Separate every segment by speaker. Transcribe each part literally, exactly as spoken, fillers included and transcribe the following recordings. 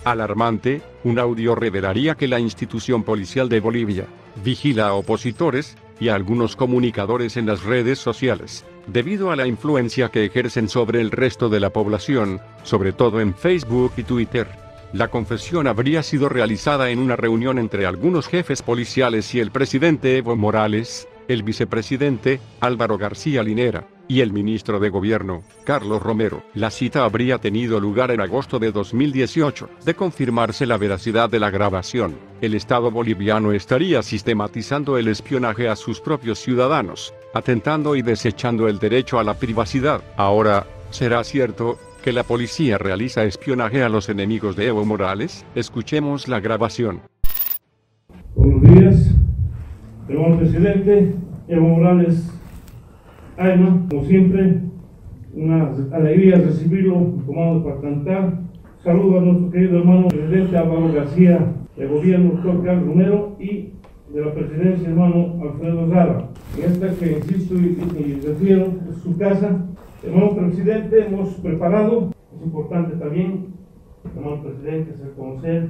Speaker 1: Alarmante, un audio revelaría que la institución policial de Bolivia vigila a opositores y a algunos comunicadores en las redes sociales, debido a la influencia que ejercen sobre el resto de la población, sobre todo en Facebook y Twitter. La confesión habría sido realizada en una reunión entre algunos jefes policiales y el presidente Evo Morales, el vicepresidente, Álvaro García Linera, y el ministro de Gobierno, Carlos Romero. La cita habría tenido lugar en agosto de dos mil dieciocho. De confirmarse la veracidad de la grabación, el Estado boliviano estaría sistematizando el espionaje a sus propios ciudadanos, atentando y desechando el derecho a la privacidad. Ahora, ¿será cierto que la policía realiza espionaje a los enemigos de Evo Morales? Escuchemos la grabación.
Speaker 2: Buenos días, señor presidente Evo Morales Ayma. Como siempre, una alegría recibirlo en comando para cantar. Saludo a nuestro querido hermano presidente Álvaro García, del gobierno doctor Carlos Romero, y de la presidencia hermano Alfredo Zara. En esta que insisto y, y refiero, es su casa. Hermano presidente, hemos preparado, es importante también, hermano presidente, hacer conocer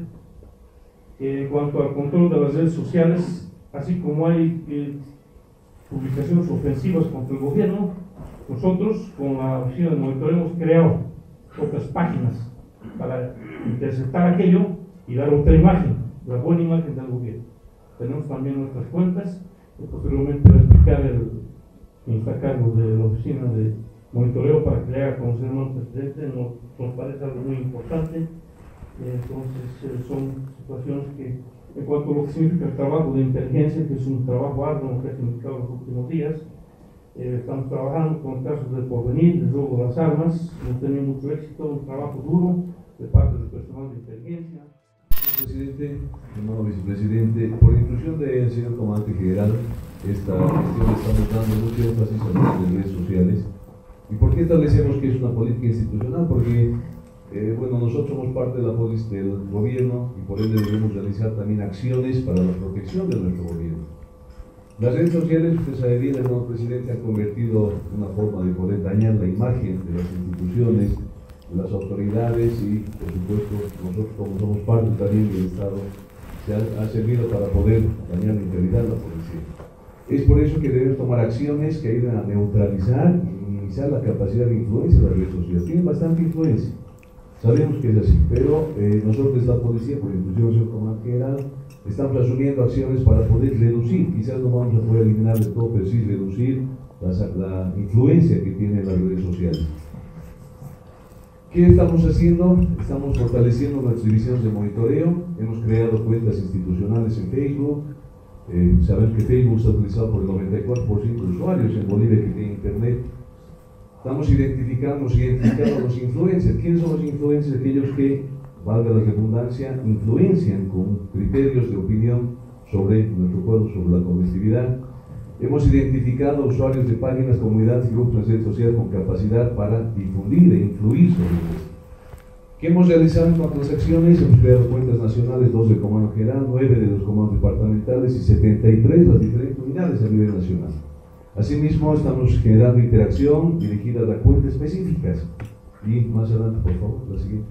Speaker 2: que en cuanto al control de las redes sociales, así como hay eh, publicaciones ofensivas contra el gobierno, nosotros con la oficina de monitoreo hemos creado otras páginas para interceptar aquello y dar otra imagen, la buena imagen del gobierno. Tenemos también nuestras cuentas, y posteriormente voy a explicar el quien está a cargo de la oficina de monitoreo para que le haga conocer al presidente. Nos, nos parece algo muy importante. Eh, entonces eh, son situaciones que, en cuanto a lo que significa el trabajo de inteligencia, que es un trabajo arduo que ha significado los últimos días, eh, estamos trabajando con casos del porvenir, del robo de las armas. Hemos tenido mucho éxito, un trabajo duro de parte del personal de inteligencia.
Speaker 3: Presidente, hermano vicepresidente, por instrucción del señor comandante general, esta gestión está dando mucho énfasis a las redes sociales. ¿Y por qué establecemos que es una política institucional? Porque, eh, bueno, nosotros somos parte de la política del gobierno y por ende debemos realizar también acciones para la protección de nuestro gobierno. Las redes sociales, usted sabe bien, el nuevo presidente ha convertido en una forma de poder dañar la imagen de las instituciones, de las autoridades y, por supuesto, nosotros como somos parte también del Estado, se ha, ha servido para poder dañar la integridad de la policía. Es por eso que debemos tomar acciones que ayuden a neutralizar y minimizar la capacidad de influencia de las redes sociales. Tienen bastante influencia, sabemos que es así, pero eh, nosotros desde la policía, por instrucción del señor comandante general, estamos asumiendo acciones para poder reducir, quizás no vamos a poder eliminar de todo, pero sí reducir la, la influencia que tienen las redes sociales. ¿Qué estamos haciendo? Estamos fortaleciendo nuestras divisiones de monitoreo, hemos creado cuentas institucionales en Facebook. Eh, sabemos que Facebook está utilizado por el noventa y cuatro por ciento de usuarios en Bolivia que tienen internet. Estamos identificando, identificando a los influencers. ¿Quiénes son los influencers? Aquellos que, valga la redundancia, influencian con criterios de opinión sobre nuestro pueblo, sobre la colectividad. Hemos identificado usuarios de páginas, comunidades y grupos de redes sociales con capacidad para difundir e influir sobre esto. ¿Qué hemos realizado en cuanto a las acciones? Hemos creado cuentas nacionales, dos del Comando General, nueve de los comandos departamentales y setenta y tres las diferentes unidades a nivel nacional. Asimismo, estamos generando interacción dirigida a cuentas específicas. Y más adelante, por favor, la siguiente.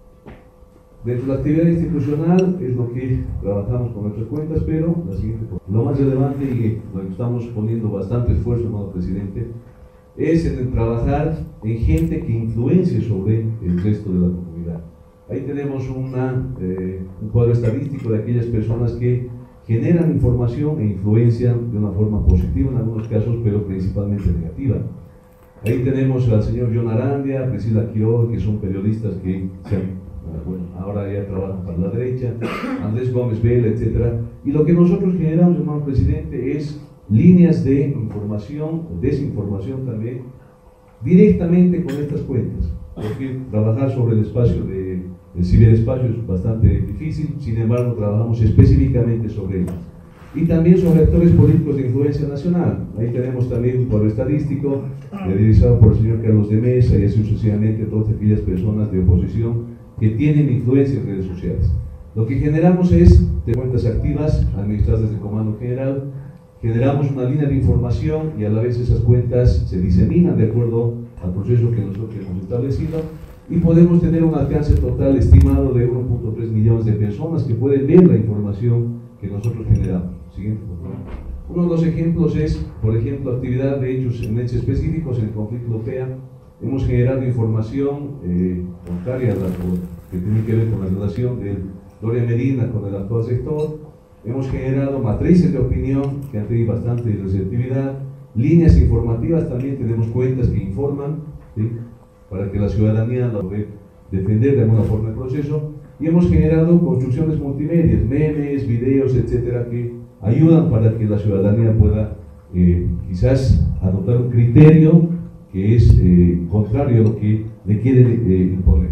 Speaker 3: Dentro de la actividad institucional es lo que trabajamos con nuestras cuentas, pero la siguiente, lo más relevante y lo que estamos poniendo bastante esfuerzo, hermano presidente, es en el trabajar en gente que influencie sobre el resto de la comunidad. Ahí tenemos una, eh, un cuadro estadístico de aquellas personas que generan información e influencian de una forma positiva en algunos casos, pero principalmente negativa. Ahí tenemos al señor John Arandia, Priscila Quiroga, que son periodistas que se han bueno, ahora ya trabajan para la derecha, Andrés Gómez Vela, etcétera. Y lo que nosotros generamos, hermano presidente, es líneas de información, desinformación también, directamente con estas cuentas. Porque trabajar sobre el espacio de, el ciberespacio es bastante difícil, sin embargo trabajamos específicamente sobre ellos. Y también sobre actores políticos de influencia nacional. Ahí tenemos también un cuadro estadístico, realizado por el señor Carlos de Mesa y así sucesivamente todas aquellas personas de oposición que tienen influencia en redes sociales. Lo que generamos es de cuentas activas administradas desde el Comando General, generamos una línea de información y a la vez esas cuentas se diseminan de acuerdo al proceso que nosotros hemos establecido y podemos tener un alcance total estimado de uno punto tres millones de personas que pueden ver la información que nosotros generamos. Siguiente, por favor. Uno de los ejemplos es, por ejemplo, actividad de hechos, en hechos específicos en el conflicto O P E A. Hemos generado información eh, contraria a la que tiene que ver con la relación de Gloria Medina con el actual sector. Hemos generado matrices de opinión que han tenido bastante receptividad, líneas informativas, también tenemos cuentas que informan, ¿sí?, para que la ciudadanía la pueda defender de alguna forma el proceso, y hemos generado construcciones multimedias, memes, videos, etcétera, que ayudan para que la ciudadanía pueda eh, quizás adoptar un criterio que es eh, contrario a lo que le quieren eh, imponer.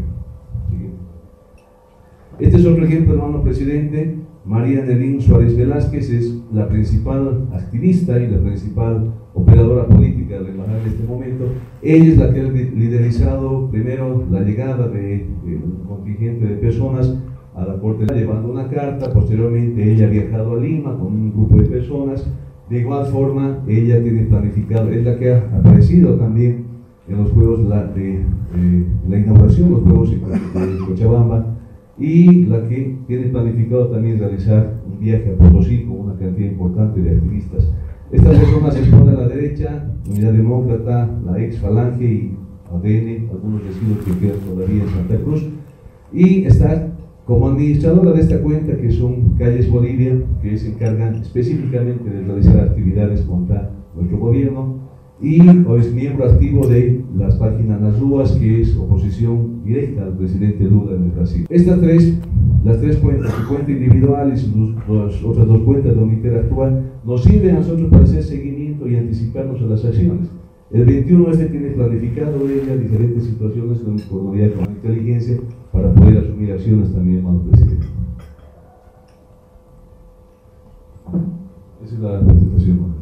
Speaker 3: Este es otro ejemplo, hermano presidente. María Nelín Suárez Velázquez es la principal activista y la principal operadora política de la embajada en este momento. Ella es la que ha liderizado primero la llegada de, de un contingente de personas a la Corte, llevando una carta. Posteriormente ella ha viajado a Lima con un grupo de personas. De igual forma, ella tiene planificado, es la que ha aparecido también en los Juegos la, de, de la inauguración, los Juegos de Cochabamba, y la que tiene planificado también realizar un viaje a Potosí con una cantidad importante de activistas. Estas personas se exponen a la derecha, Unidad Demócrata, la ex Falange y A D N, algunos residuos que quedan todavía en Santa Cruz, y está como administradora de esta cuenta, que son Calles Bolivia, que se encargan específicamente de realizar actividades contra nuestro gobierno, y hoy es miembro activo de las páginas Las Ruas, que es oposición directa al presidente Lula en el Brasil. Estas tres, las tres cuentas, su cuenta individual y sus las otras dos cuentas de Uniter actual, nos sirven a nosotros para hacer seguimiento y anticiparnos a las acciones. El veintiuno este tiene planificado ella diferentes situaciones con conformidad con la inteligencia para poder asumir acciones también, hermano presidente. Esa es la presentación.